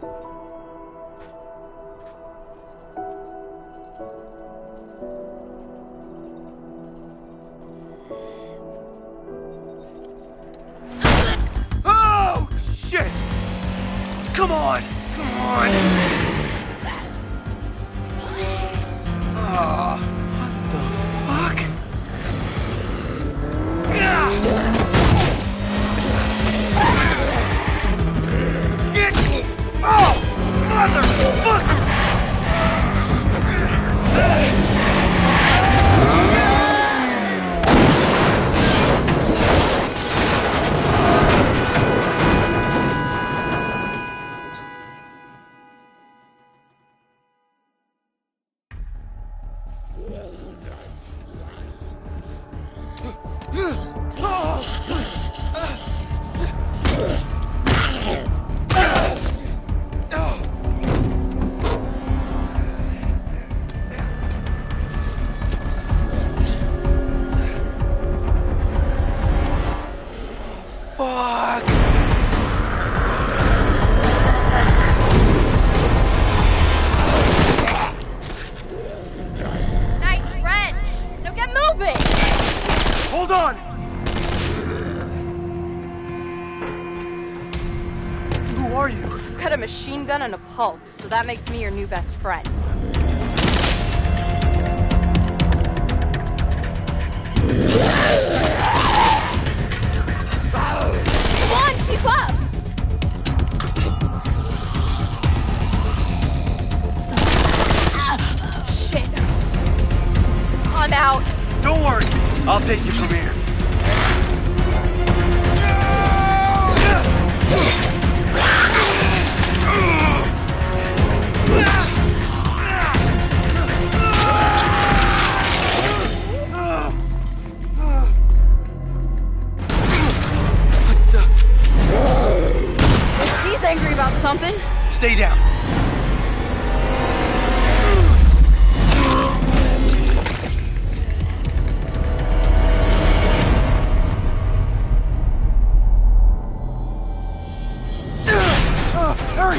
Oh, shit! Come on! Come on! Oh, what the fuck? Get... Oh, motherfucker! Hold on! Who are you? I've got a machine gun and a pulse, so that makes me your new best friend. Come on, keep up! Shit. I'm out. Don't worry, I'll take you from here. He's angry about something. Stay down. Hurry!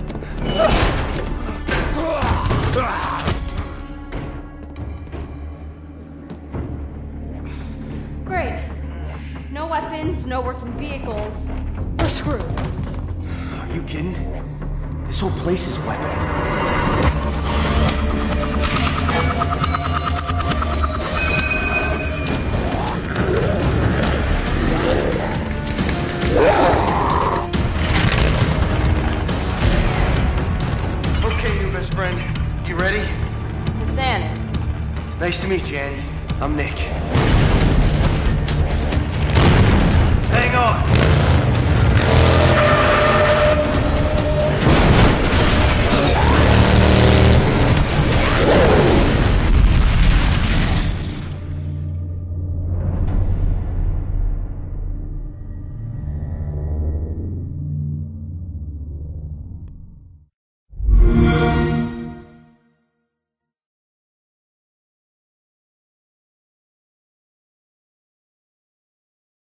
Great. No weapons, no working vehicles. We're screwed. Are you kidding? This whole place is wet. Okay, new best friend. You ready? It's Annie. Nice to meet you, Annie. I'm Nick.